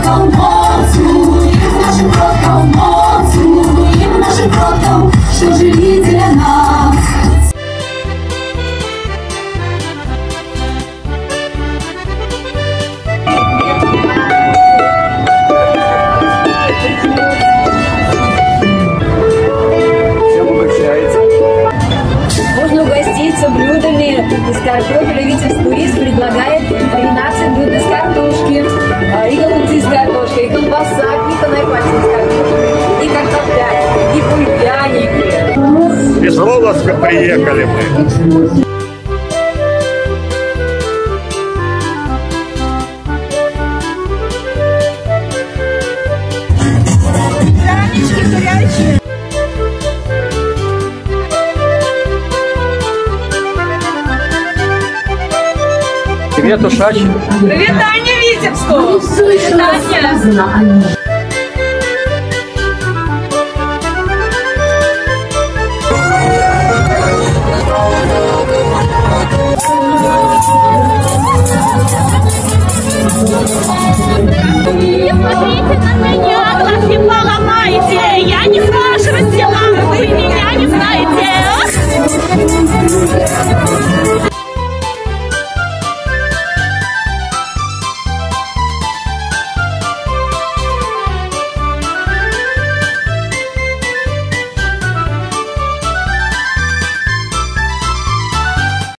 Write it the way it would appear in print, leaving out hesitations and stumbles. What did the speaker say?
что жили для нас. Можно угоститься блюдами из картофеля. Витебск турист предлагает 13 блюд из картошки. И голубцы из картошки, и колбаса, и конопатин из картошки, и картофля, и бульяники. Из Волоска приехали мы. Привет, Ушач! Привет, Таня Витебску! Таня!